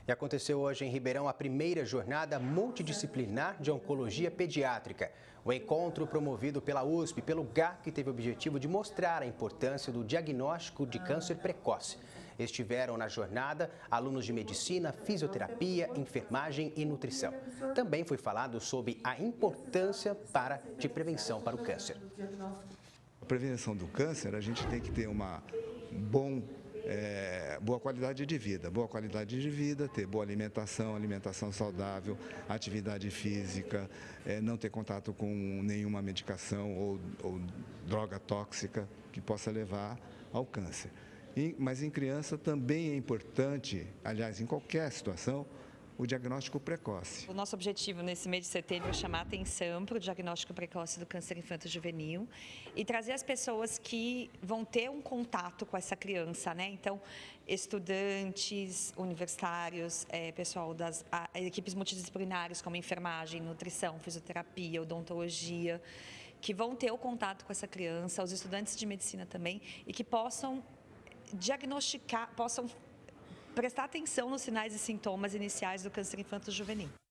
E aconteceu hoje em Ribeirão a primeira jornada multidisciplinar de oncologia pediátrica. O encontro promovido pela USP e pelo GAC teve o objetivo de mostrar a importância do diagnóstico de câncer precoce. Estiveram na jornada alunos de medicina, fisioterapia, enfermagem e nutrição. Também foi falado sobre a importância de prevenção para o câncer. A prevenção do câncer, a gente tem que ter uma boa qualidade de vida. Boa qualidade de vida, ter boa alimentação saudável, atividade física, não ter contato com nenhuma medicação ou droga tóxica que possa levar ao câncer. Mas em criança também é importante, aliás, em qualquer situação, o diagnóstico precoce. O nosso objetivo nesse mês de setembro é chamar a atenção para o diagnóstico precoce do câncer infanto-juvenil e trazer as pessoas que vão ter um contato com essa criança, né? Então, estudantes, universitários, pessoal das equipes multidisciplinares como enfermagem, nutrição, fisioterapia, odontologia, que vão ter o contato com essa criança, os estudantes de medicina também, e que possam diagnosticar, prestar atenção nos sinais e sintomas iniciais do câncer infanto-juvenil.